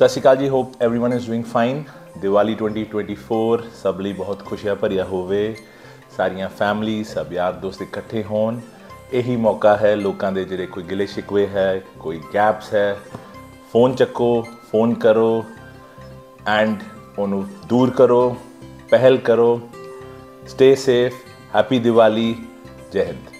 ਸਤਿ ਸ਼੍ਰੀ ਅਕਾਲ ਜੀ। Hope everyone is doing fine. Diwali 2024 ਸਭ ਲਈ ਬਹੁਤ ਖੁਸ਼ੀਆਂ ਭਰਿਆ ਹੋਵੇ। ਸਾਰੀਆਂ ਫੈਮਿਲੀ ਸਭ ਯਾਰ ਦੋਸਤ ਇਕੱਠੇ ਹੋਣ। ਇਹੀ ਮੌਕਾ ਹੈ ਲੋਕਾਂ ਦੇ ਜਿਹੜੇ ਕੋਈ ਗਿਲੇ ਸ਼ਿਕਵੇ ਹੈ, ਕੋਈ ਗੈਪਸ ਹੈ, फ़ोन ਚੱਕੋ, फ़ोन ਕਰੋ ਐਂਡ ਉਹਨੂੰ ਦੂਰ ਕਰੋ, ਪਹਿਲ ਕਰੋ। Stay safe. हैप्पी दिवाली। जय हिंद।